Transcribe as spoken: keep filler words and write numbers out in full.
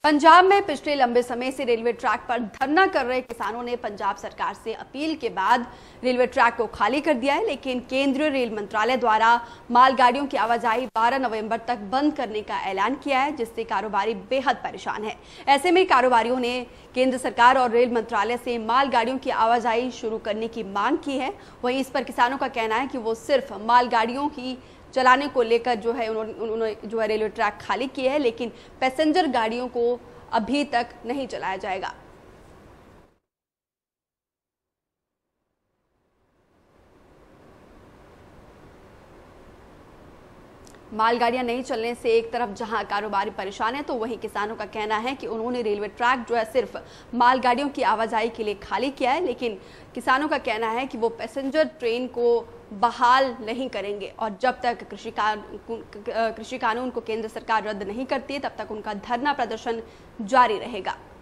पंजाब में पिछले लंबे समय से रेलवे ट्रैक पर धरना कर रहे किसानों ने पंजाब सरकार से अपील के बाद रेलवे ट्रैक को खाली कर दिया है, लेकिन केंद्रीय रेल मंत्रालय द्वारा मालगाड़ियों की आवाजाही बारह नवंबर तक बंद करने का ऐलान किया है, जिससे कारोबारी बेहद परेशान है। ऐसे में कारोबारियों ने केंद्र सरकार और रेल मंत्रालय से मालगाड़ियों की आवाजाही शुरू करने की मांग की है। वहीं इस पर किसानों का कहना है कि वो सिर्फ मालगाड़ियों की चलाने को लेकर जो है उन्होंने उन्होंने जो है रेलवे ट्रैक खाली किए है, लेकिन पैसेंजर गाड़ियों को अभी तक नहीं चलाया जाएगा। मालगाड़ियां नहीं चलने से एक तरफ जहां कारोबारी परेशान है, तो वहीं किसानों का कहना है कि उन्होंने रेलवे ट्रैक जो है सिर्फ मालगाड़ियों की आवाजाही के लिए खाली किया है, लेकिन किसानों का कहना है कि वो पैसेंजर ट्रेन को बहाल नहीं करेंगे और जब तक कृषि कानून कृषि कानून को केंद्र सरकार रद्द नहीं करती है, तब तक उनका धरना प्रदर्शन जारी रहेगा।